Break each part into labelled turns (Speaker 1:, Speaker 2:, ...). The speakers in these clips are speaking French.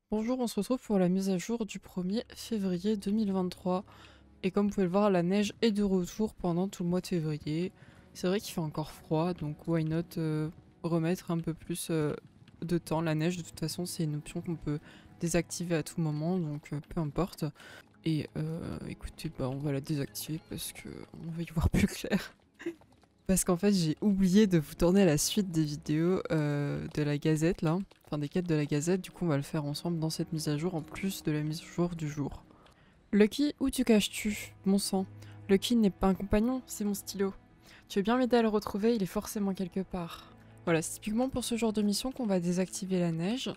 Speaker 1: Bonjour, on se retrouve pour la mise à jour du 1er février 2023. Et comme vous pouvez le voir, la neige est de retour pendant tout le mois de février. C'est vrai qu'il fait encore froid, donc why not remettre un peu plus de temps. La neige, de toute façon, c'est une option qu'on peut désactiver à tout moment, donc peu importe. Et écoutez, bah, on va la désactiver parce qu'on va y voir plus clair. Parce qu'en fait, j'ai oublié de vous tourner la suite des vidéos de la Gazette, là. Enfin, des quêtes de la Gazette. Du coup, on va le faire ensemble dans cette mise à jour, en plus de la mise à jour du jour. Lucky, où tu caches-tu, mon sang? Lucky n'est pas un compagnon, c'est mon stylo. Tu veux bien m'aider à le retrouver, il est forcément quelque part. Voilà, c'est typiquement pour ce genre de mission qu'on va désactiver la neige.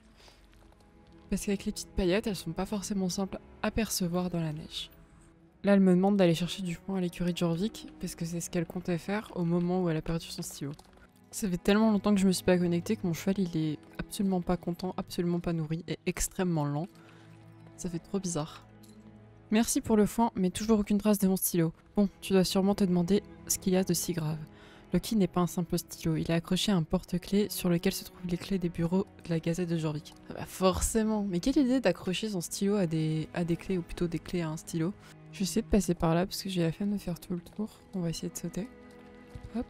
Speaker 1: Parce qu'avec les petites paillettes, elles sont pas forcément simples à percevoir dans la neige. Là, elle me demande d'aller chercher du foin à l'écurie de Jorvik, parce que c'est ce qu'elle comptait faire au moment où elle a perdu son stylo. Ça fait tellement longtemps que je me suis pas connectée que mon cheval il est absolument pas content, absolument pas nourri et extrêmement lent. Ça fait trop bizarre. Merci pour le foin, mais toujours aucune trace de mon stylo. Bon, tu dois sûrement te demander ce qu'il y a de si grave. Lucky n'est pas un simple stylo, il est accroché à un porte-clés sur lequel se trouvent les clés des bureaux de la Gazette de Jorvik. Ah bah forcément, mais quelle idée d'accrocher son stylo à des clés, ou plutôt des clés à un stylo. Je vais essayer de passer par là parce que j'ai la flemme de faire tout le tour. On va essayer de sauter. Hop.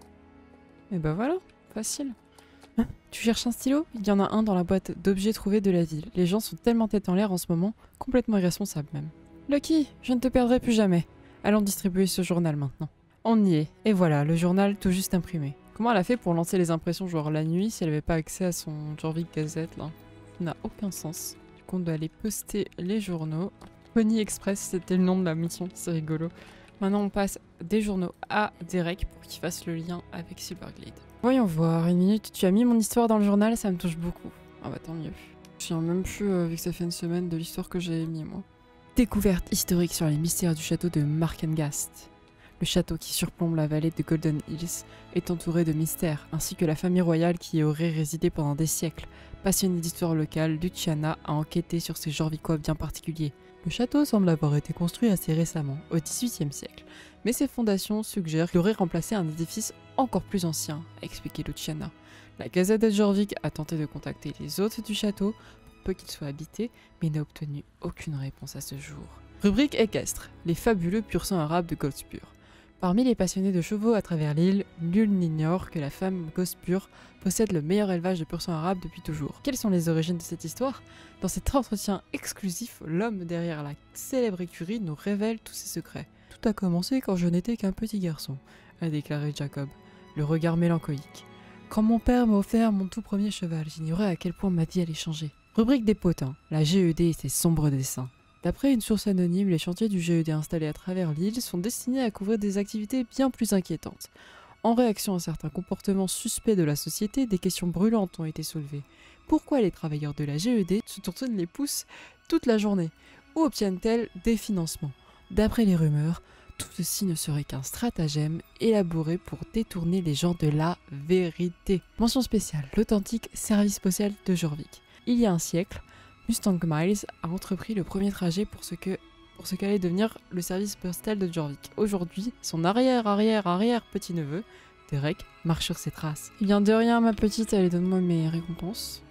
Speaker 1: Et bah voilà, facile. Hein, tu cherches un stylo? Il y en a un dans la boîte d'objets trouvés de la ville. Les gens sont tellement tête en l'air en ce moment, complètement irresponsables même. Lucky, je ne te perdrai plus jamais. Allons distribuer ce journal maintenant. On y est, et voilà, le journal tout juste imprimé. Comment elle a fait pour lancer les impressions genre la nuit si elle n'avait pas accès à son Jorvik Gazette là? Ça n'a aucun sens. Du coup on doit aller poster les journaux. Pony Express, c'était le nom de la mission, c'est rigolo. Maintenant on passe des journaux à Derek pour qu'il fasse le lien avec Silverglade. Voyons voir, une minute, tu as mis mon histoire dans le journal, ça me touche beaucoup. Ah bah tant mieux. Je viens même plus, vu que ça fait une semaine, de l'histoire que j'ai mis moi. Découverte historique sur les mystères du château de Markengast. Le château qui surplombe la vallée de Golden Hills est entouré de mystères, ainsi que la famille royale qui y aurait résidé pendant des siècles. Passionnée d'histoire locale, Luciana a enquêté sur ces Jorvikois bien particuliers. Le château semble avoir été construit assez récemment, au XVIIIe siècle, mais ses fondations suggèrent qu'il aurait remplacé un édifice encore plus ancien, a expliqué Luciana. La Gazette de Jorvik a tenté de contacter les hôtes du château, pour peu qu'il soit habité, mais n'a obtenu aucune réponse à ce jour. Rubrique équestre, les fabuleux pur-sang arabes de Golspur. Parmi les passionnés de chevaux à travers l'île, nul n'ignore que la femme Golspur possède le meilleur élevage de pur-sang arabe depuis toujours. Quelles sont les origines de cette histoire? Dans cet entretien exclusif, l'homme derrière la célèbre écurie nous révèle tous ses secrets. Tout a commencé quand je n'étais qu'un petit garçon, a déclaré Jacob, le regard mélancolique. Quand mon père m'a offert mon tout premier cheval, j'ignorais à quel point ma vie allait changer. Rubrique des potins, la GED et ses sombres dessins. D'après une source anonyme, les chantiers du GED installés à travers l'île sont destinés à couvrir des activités bien plus inquiétantes. En réaction à certains comportements suspects de la société, des questions brûlantes ont été soulevées. Pourquoi les travailleurs de la GED se tournent les pouces toute la journée? Où obtiennent-elles des financements? D'après les rumeurs, tout ceci ne serait qu'un stratagème élaboré pour détourner les gens de la vérité. Mention spéciale, l'authentique service postal de Jorvik. Il y a un siècle, Mustang Miles a entrepris le premier trajet pour ce qu'allait devenir le service postal de Jorvik. Aujourd'hui, son arrière petit-neveu, Derek, marche sur ses traces. Il vient de rien, ma petite, allez, donne-moi mes récompenses.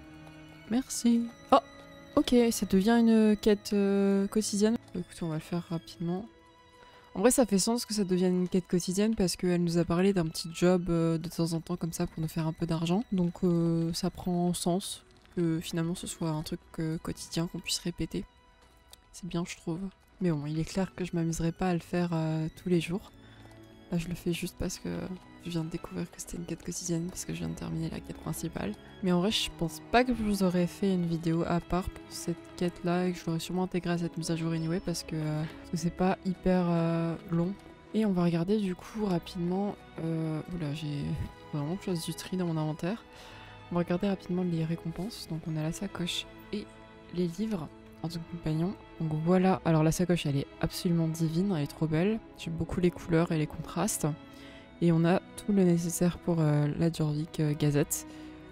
Speaker 1: Merci. Oh, ok, ça devient une quête quotidienne. Écoutez, on va le faire rapidement. En vrai, ça fait sens que ça devienne une quête quotidienne parce qu'elle nous a parlé d'un petit job de temps en temps comme ça pour nous faire un peu d'argent. Donc ça prend sens que finalement ce soit un truc quotidien qu'on puisse répéter. C'est bien, je trouve. Mais bon, il est clair que je m'amuserai pas à le faire tous les jours. Là, je le fais juste parce que je viens de découvrir que c'était une quête quotidienne, parce que je viens de terminer la quête principale. Mais en vrai, je pense pas que je vous aurais fait une vidéo à part pour cette quête-là, et que je l'aurais sûrement intégrée à cette mise à jour anyway, parce que c'est pas hyper long. Et on va regarder du coup rapidement... Oula, j'ai vraiment chose du tri dans mon inventaire. On va regarder rapidement les récompenses. Donc on a la sacoche et les livres en tant que compagnon. Donc voilà, alors la sacoche elle est absolument divine, elle est trop belle. J'aime beaucoup les couleurs et les contrastes. Et on a tout le nécessaire pour la Jorvik Gazette.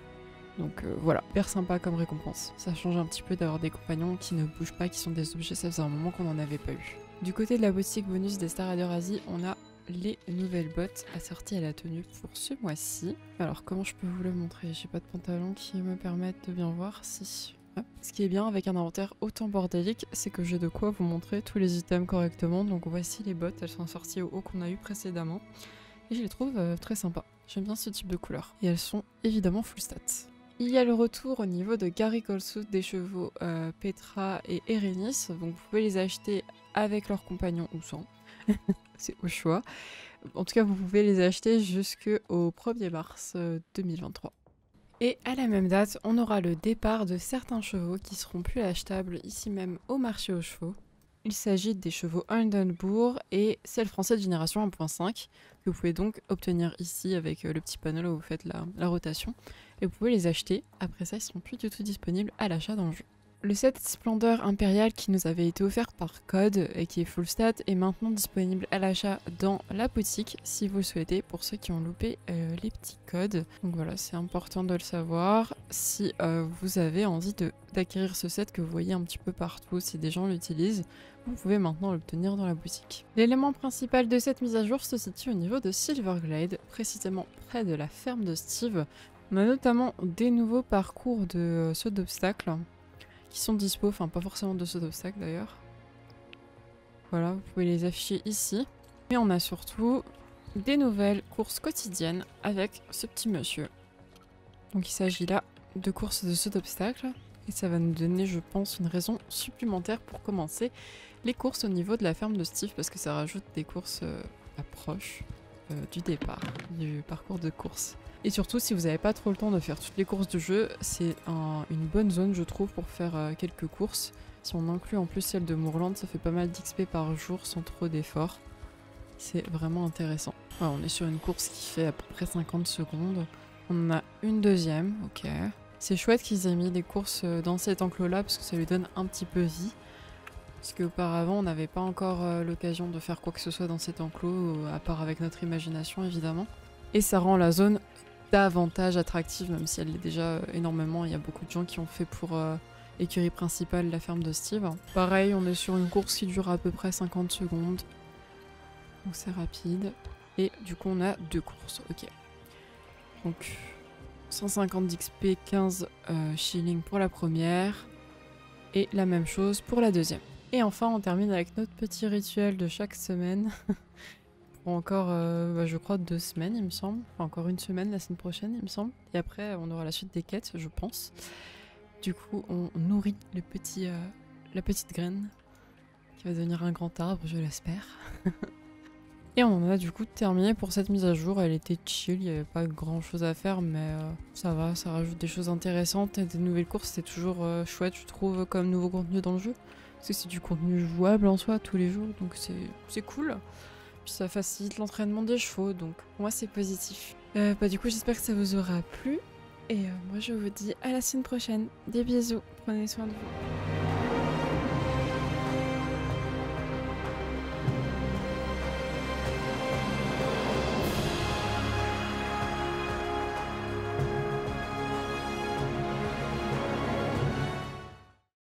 Speaker 1: Donc voilà, hyper sympa comme récompense. Ça change un petit peu d'avoir des compagnons qui ne bougent pas, qui sont des objets, ça faisait un moment qu'on n'en avait pas eu. Du côté de la boutique bonus des Star Rider Asie, on a les nouvelles bottes assorties à la tenue pour ce mois-ci. Alors comment je peux vous le montrer? J'ai pas de pantalon qui me permette de bien voir. Si. Ce qui est bien avec un inventaire autant bordélique, c'est que j'ai de quoi vous montrer tous les items correctement. Donc voici les bottes, elles sont sorties au haut qu'on a eu précédemment. Et je les trouve très sympas. J'aime bien ce type de couleur. Et elles sont évidemment full stats. Il y a le retour au niveau de Gary Colsuit des chevaux Petra et Erenis. Donc vous pouvez les acheter avec leurs compagnons ou sans. C'est au choix. En tout cas, vous pouvez les acheter jusqu'au 1er mars 2023. Et à la même date, on aura le départ de certains chevaux qui seront plus achetables ici même au marché aux chevaux. Il s'agit des chevaux Oldenburg et celles français de génération 1.5 que vous pouvez donc obtenir ici avec le petit panneau où vous faites la rotation. Et vous pouvez les acheter. Après ça, ils ne seront plus du tout disponibles à l'achat dans le jeu. Le set Splendeur Impériale qui nous avait été offert par Code et qui est full stat est maintenant disponible à l'achat dans la boutique si vous le souhaitez pour ceux qui ont loupé les petits codes. Donc voilà, c'est important de le savoir si vous avez envie d'acquérir ce set que vous voyez un petit peu partout, si des gens l'utilisent, vous pouvez maintenant l'obtenir dans la boutique. L'élément principal de cette mise à jour se situe au niveau de Silverglade, précisément près de la ferme de Steve. On a notamment des nouveaux parcours de saut d'obstacles qui sont dispo, enfin pas forcément de saut d'obstacle d'ailleurs. Voilà, vous pouvez les afficher ici. Et on a surtout des nouvelles courses quotidiennes avec ce petit monsieur. Donc il s'agit là de courses de saut d'obstacle. Et ça va nous donner, je pense, une raison supplémentaire pour commencer les courses au niveau de la ferme de Steve, parce que ça rajoute des courses proches du départ, du parcours de course. Et surtout, si vous n'avez pas trop le temps de faire toutes les courses du jeu, c'est une bonne zone, je trouve, pour faire quelques courses. Si on inclut en plus celle de Moorland, ça fait pas mal d'XP par jour sans trop d'efforts. C'est vraiment intéressant. Ouais, on est sur une course qui fait à peu près 50 secondes. On en a une deuxième, ok. C'est chouette qu'ils aient mis des courses dans cet enclos-là, parce que ça lui donne un petit peu vie. Parce qu'auparavant, on n'avait pas encore l'occasion de faire quoi que ce soit dans cet enclos, à part avec notre imagination, évidemment. Et ça rend la zone davantage attractive, même si elle l'est déjà énormément. Il y a beaucoup de gens qui ont fait pour écurie principale la ferme de Steve. Pareil, on est sur une course qui dure à peu près 50 secondes. Donc c'est rapide. Et du coup, on a deux courses. Ok. Donc 150 d'XP, 15 shillings pour la première. Et la même chose pour la deuxième. Et enfin, on termine avec notre petit rituel de chaque semaine. Pour encore, je crois, 2 semaines, il me semble. Enfin, encore une semaine la semaine prochaine, il me semble. Et après, on aura la suite des quêtes, je pense. Du coup, on nourrit la petite graine qui va devenir un grand arbre, je l'espère. Et on en a du coup terminé pour cette mise à jour. Elle était chill, il n'y avait pas grand chose à faire, mais ça va, ça rajoute des choses intéressantes et des nouvelles courses. C'est toujours chouette, je trouve, comme nouveau contenu dans le jeu. Parce que c'est du contenu jouable en soi tous les jours, donc c'est cool. Puis ça facilite l'entraînement des chevaux, donc pour moi c'est positif. Du coup, j'espère que ça vous aura plu. Et moi je vous dis à la semaine prochaine. Des bisous, prenez soin de vous.